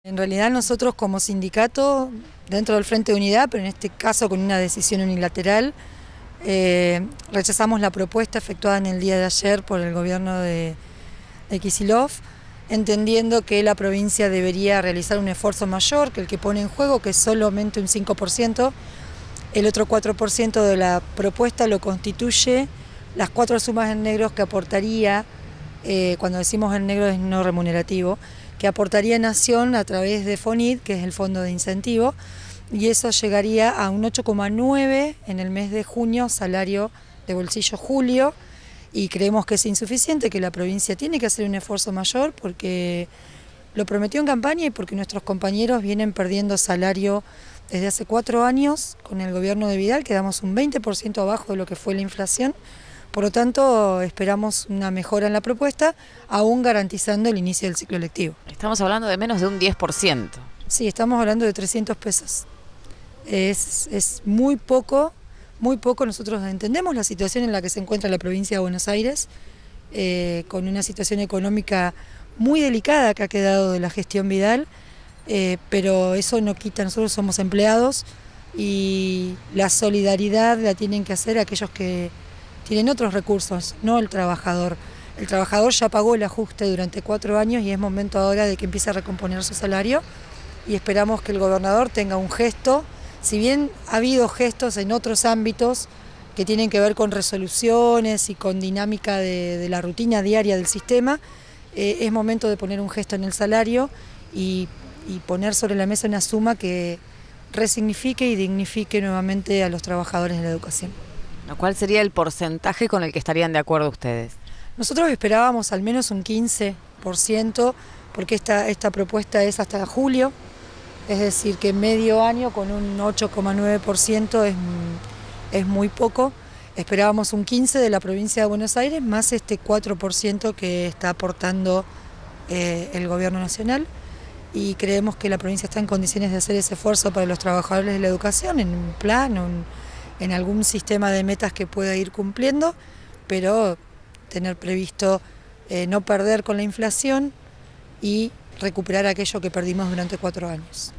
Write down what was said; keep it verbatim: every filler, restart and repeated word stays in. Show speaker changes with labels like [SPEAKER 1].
[SPEAKER 1] En realidad nosotros como sindicato, dentro del Frente de Unidad, pero en este caso con una decisión unilateral, eh, rechazamos la propuesta efectuada en el día de ayer por el gobierno de, de Kicillof, entendiendo que la provincia debería realizar un esfuerzo mayor que el que pone en juego, que es solamente un cinco por ciento. El otro cuatro por ciento de la propuesta lo constituye las cuatro sumas en negros que aportaría, eh, cuando decimos en negro es no remunerativo, que aportaría Nación a través de FONID, que es el fondo de incentivo, y eso llegaría a un ocho coma nueve en el mes de junio, salario de bolsillo julio, y creemos que es insuficiente, que la provincia tiene que hacer un esfuerzo mayor porque lo prometió en campaña y porque nuestros compañeros vienen perdiendo salario desde hace cuatro años con el gobierno de Vidal, quedamos un veinte por ciento abajo de lo que fue la inflación. Por lo tanto, esperamos una mejora en la propuesta, aún garantizando el inicio del ciclo lectivo.
[SPEAKER 2] Estamos hablando de menos de un diez por ciento.
[SPEAKER 1] Sí, estamos hablando de trescientos pesos. Es, es muy poco, muy poco. Nosotros entendemos la situación en la que se encuentra la provincia de Buenos Aires, eh, con una situación económica muy delicada que ha quedado de la gestión Vidal, eh, pero eso no quita, nosotros somos empleados y la solidaridad la tienen que hacer aquellos que tienen otros recursos, no el trabajador. El trabajador ya pagó el ajuste durante cuatro años y es momento ahora de que empiece a recomponer su salario y esperamos que el gobernador tenga un gesto, si bien ha habido gestos en otros ámbitos que tienen que ver con resoluciones y con dinámica de, de la rutina diaria del sistema, eh, es momento de poner un gesto en el salario y, y poner sobre la mesa una suma que resignifique y dignifique nuevamente a los trabajadores de la educación.
[SPEAKER 2] ¿Cuál sería el porcentaje con el que estarían de acuerdo ustedes?
[SPEAKER 1] Nosotros esperábamos al menos un quince por ciento, porque esta, esta propuesta es hasta julio, es decir, que medio año con un ocho coma nueve por ciento es, es muy poco. Esperábamos un quince por ciento de la provincia de Buenos Aires, más este cuatro por ciento que está aportando eh, el gobierno nacional, y creemos que la provincia está en condiciones de hacer ese esfuerzo para los trabajadores de la educación, en un plan, un, en algún sistema de metas que pueda ir cumpliendo, pero tener previsto eh, no perder con la inflación y recuperar aquello que perdimos durante cuatro años.